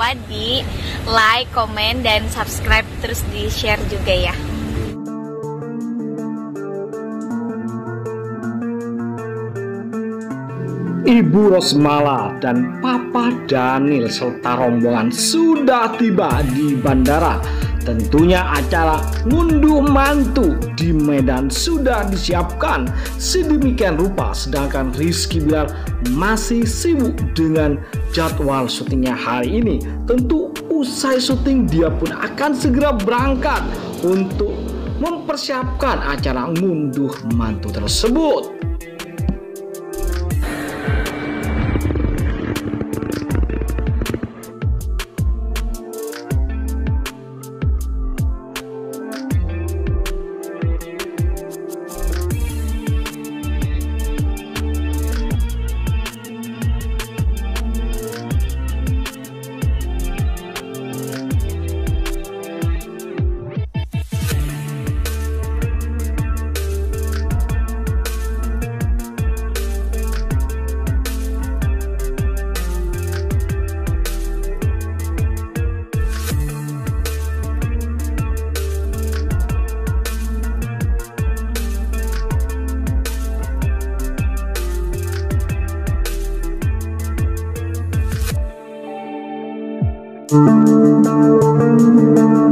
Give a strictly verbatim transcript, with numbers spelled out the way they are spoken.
lupa di like, komen, dan subscribe, terus di share juga ya. Ibu Rosmala dan Papa Daniel serta rombongan sudah tiba di bandara. Tentunya acara ngunduh mantu di Medan sudah disiapkan sedemikian rupa, sedangkan Rizky Bilar masih sibuk dengan jadwal syutingnya hari ini. Tentu usai syuting dia pun akan segera berangkat untuk mempersiapkan acara ngunduh mantu tersebut. Thank you.